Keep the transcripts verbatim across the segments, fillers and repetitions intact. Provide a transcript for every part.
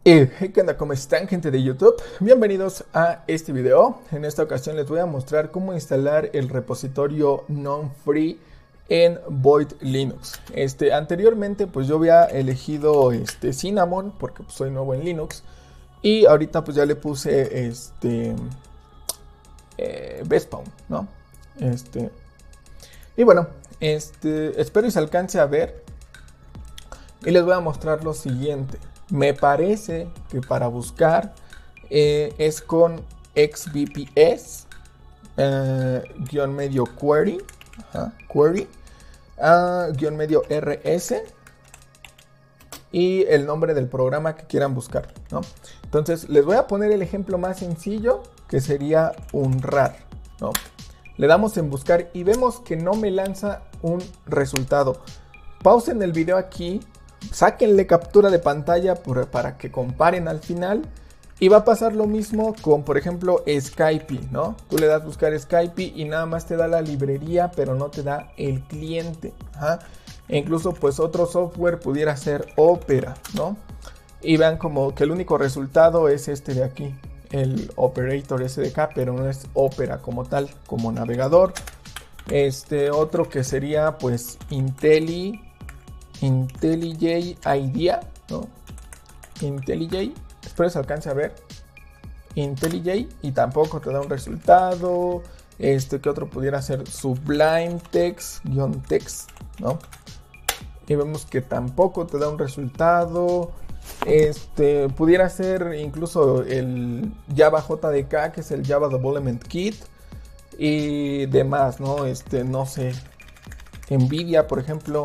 Eh, ¿Qué onda? ¿Cómo están, gente de YouTube? Bienvenidos a este video. En esta ocasión les voy a mostrar cómo instalar el repositorio non-free en Void Linux. Este, anteriormente pues yo había elegido este, Cinnamon porque pues, soy nuevo en Linux. Y ahorita pues ya le puse este eh, Bespawn, ¿no? Este, y bueno, este, espero y se alcance a ver. Y les voy a mostrar lo siguiente. Me parece que para buscar eh, es con X B P S eh, guión medio query, ajá, query uh, guión medio R S y el nombre del programa que quieran buscar, ¿no? Entonces les voy a poner el ejemplo más sencillo, que sería un rar, ¿no? Le damos en buscar y vemos que no me lanza un resultado. Pausen el video aquí. Sáquenle captura de pantalla por, para que comparen al final. Y va a pasar lo mismo con, por ejemplo, Skype, ¿no? Tú le das buscar Skype y nada más te da la librería, pero no te da el cliente. Ajá. E incluso, pues, otro software pudiera ser Opera, ¿no? Y vean como que el único resultado es este de aquí, el Operator S D K, pero no es Opera como tal, como navegador. Este otro que sería, pues, Intelli... IntelliJ IDEA, ¿no? IntelliJ, espero se alcance a ver. IntelliJ y tampoco te da un resultado. Este que otro pudiera ser Sublime Text, guión text, ¿no? Y vemos que tampoco te da un resultado. Este pudiera ser incluso el Java J D K, que es el Java Development Kit y demás, ¿no? Este, no sé, Nvidia, por ejemplo.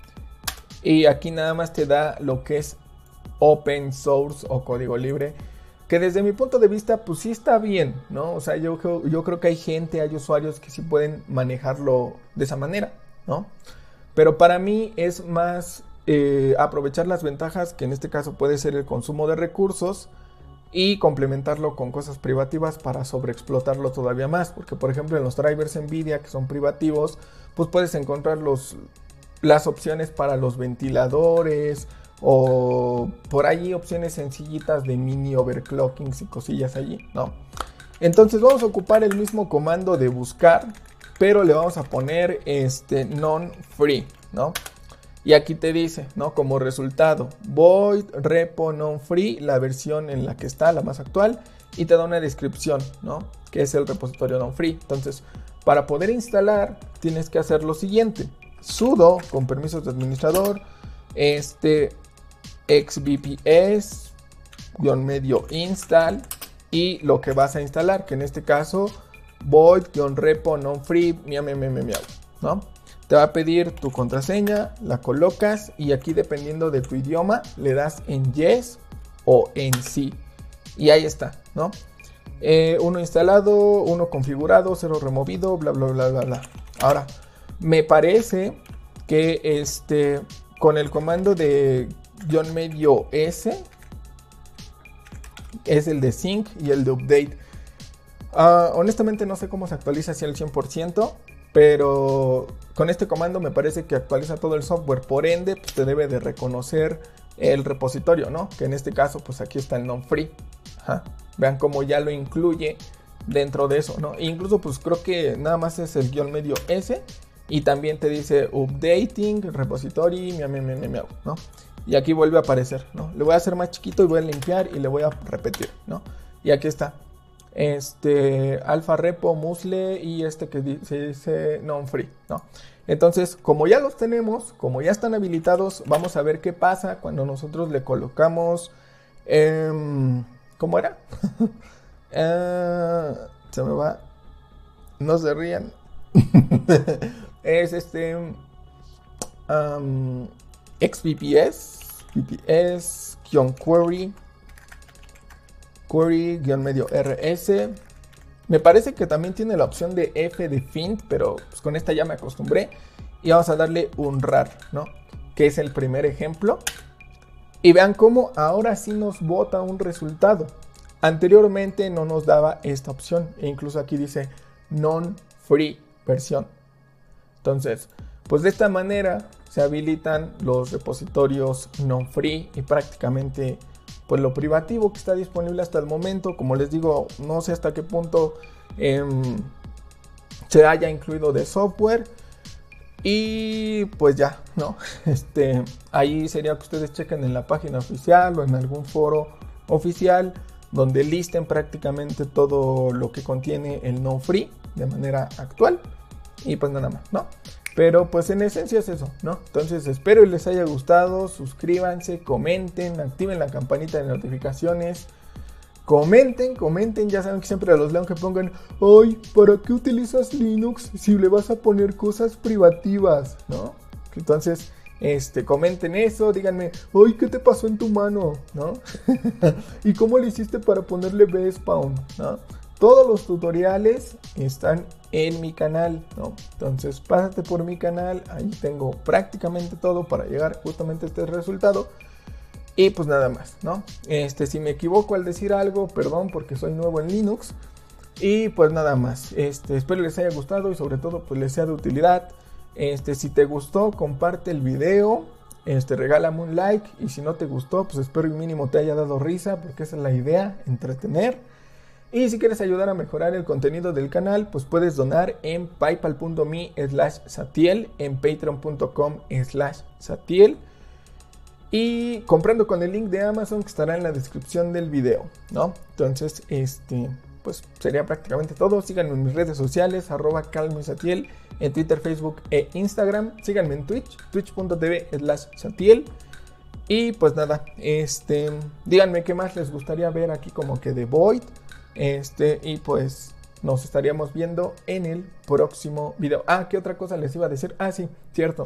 Y aquí nada más te da lo que es open source o código libre, que desde mi punto de vista pues sí está bien, ¿no? O sea, yo, yo creo que hay gente, hay usuarios que sí pueden manejarlo de esa manera, ¿no? Pero para mí es más eh, aprovechar las ventajas, que en este caso puede ser el consumo de recursos, y complementarlo con cosas privativas para sobreexplotarlo todavía más. Porque por ejemplo en los drivers Nvidia, que son privativos, pues puedes encontrar los... las opciones para los ventiladores o por allí opciones sencillitas de mini overclockings y cosillas allí, ¿no? Entonces vamos a ocupar el mismo comando de buscar, pero le vamos a poner este non-free, ¿no? Y aquí te dice, ¿no? Como resultado, void repo non-free, la versión en la que está, la más actual, y te da una descripción, ¿no? Que es el repositorio non-free. Entonces, para poder instalar, tienes que hacer lo siguiente. Sudo con permisos de administrador, este xbps guión medio install y lo que vas a instalar, que en este caso void guión repo non-free miau, miau, miau, miau, ¿no? Te va a pedir tu contraseña, la colocas y aquí dependiendo de tu idioma le das en yes o en sí y ahí está, ¿no? Eh, uno instalado, uno configurado, cero removido, bla bla bla bla bla. Ahora me parece que este con el comando de guión medio S es el de sync y el de update. Uh, honestamente no sé cómo se actualiza así al cien por ciento, pero con este comando me parece que actualiza todo el software. Por ende, pues, te debe de reconocer el repositorio, ¿no? Que en este caso, pues aquí está el non-free. Ajá. Vean cómo ya lo incluye dentro de eso, ¿no? E incluso, pues creo que nada más es el guión medio S. Y también te dice updating, repository, miau, miau, miau, miau, ¿no? Y aquí vuelve a aparecer, ¿no? Le voy a hacer más chiquito y voy a limpiar y le voy a repetir, ¿no? Y aquí está. Este, alfa repo, musle y este que dice, dice non-free, ¿no? Entonces, como ya los tenemos, como ya están habilitados, vamos a ver qué pasa cuando nosotros le colocamos... Eh, ¿Cómo era? uh, se me va... No se rían. Es este um, xbps bps-query query-medio rs. Me parece que también tiene la opción de f de fint, pero pues con esta ya me acostumbré. Y vamos a darle un rar, ¿no? Que es el primer ejemplo. Y vean cómo ahora sí nos bota un resultado. Anteriormente no nos daba esta opción. E incluso aquí dice non-free versión. Entonces, pues de esta manera se habilitan los repositorios non-free y prácticamente pues lo privativo que está disponible hasta el momento. Como les digo, no sé hasta qué punto eh, se haya incluido de software. Y pues ya, ¿no? Este, ahí sería que ustedes chequen en la página oficial o en algún foro oficial donde listen prácticamente todo lo que contiene el no free de manera actual. Y pues nada más, ¿no? Pero pues en esencia es eso, ¿no? Entonces espero y les haya gustado. Suscríbanse, comenten, activen la campanita de notificaciones. Comenten, comenten, ya saben que siempre a los leo que pongan, ay, ¿para qué utilizas Linux si le vas a poner cosas privativas? ¿No? Entonces, este, comenten eso, díganme, ay, ¿qué te pasó en tu mano? ¿No? ¿Y cómo le hiciste para ponerle bspawn? ¿No? Todos los tutoriales están en mi canal, ¿no? Entonces, pásate por mi canal, ahí tengo prácticamente todo para llegar justamente a este resultado. Y pues nada más, ¿no? Este, si me equivoco al decir algo, perdón porque soy nuevo en Linux. Y pues nada más, este, espero les haya gustado y sobre todo pues les sea de utilidad. Este, si te gustó, comparte el video, este, regálame un like. Y si no te gustó, pues espero y mínimo te haya dado risa, porque esa es la idea, entretener. Y si quieres ayudar a mejorar el contenido del canal, pues puedes donar en paypal.me slash satiel, en patreon.com slash satiel. Y comprando con el link de Amazon que estará en la descripción del video, ¿no? Entonces, este, pues sería prácticamente todo. Síganme en mis redes sociales, arroba calmesatiel, en Twitter, Facebook e Instagram. Síganme en Twitch, twitch.tv slash satiel. Y pues nada, este, díganme qué más les gustaría ver aquí como que de Void. Este, y pues nos estaríamos viendo en el próximo video. Ah, ¿qué otra cosa les iba a decir? Ah, sí, cierto.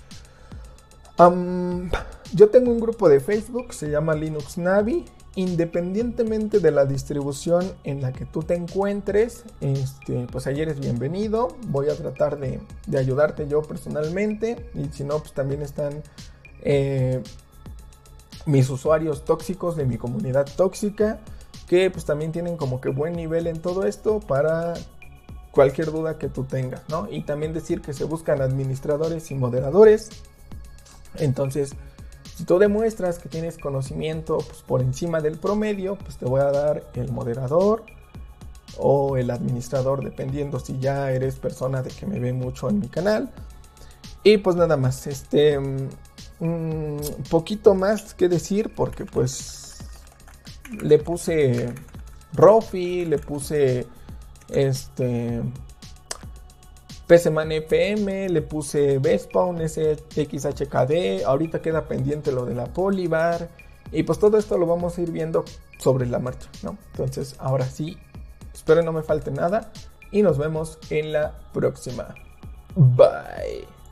Um, yo tengo un grupo de Facebook, se llama Linux Navi. Independientemente de la distribución en la que tú te encuentres, este, pues ahí eres bienvenido. Voy a tratar de, de ayudarte yo personalmente. Y si no, pues también están eh, mis usuarios tóxicos de mi comunidad tóxica, que pues también tienen como que buen nivel en todo esto para cualquier duda que tú tengas, ¿no? Y también decir que se buscan administradores y moderadores. Entonces, si tú demuestras que tienes conocimiento pues, por encima del promedio, pues te voy a dar el moderador o el administrador, dependiendo si ya eres persona de que me ve mucho en mi canal. Y pues nada más, este, un poquito más que decir, porque pues le puse Rofi, le puse este... PCman F M, le puse bspawn, S X H K D, ahorita queda pendiente lo de la Polybar, y pues todo esto lo vamos a ir viendo sobre la marcha, ¿no? Entonces ahora sí, espero no me falte nada, y nos vemos en la próxima. Bye.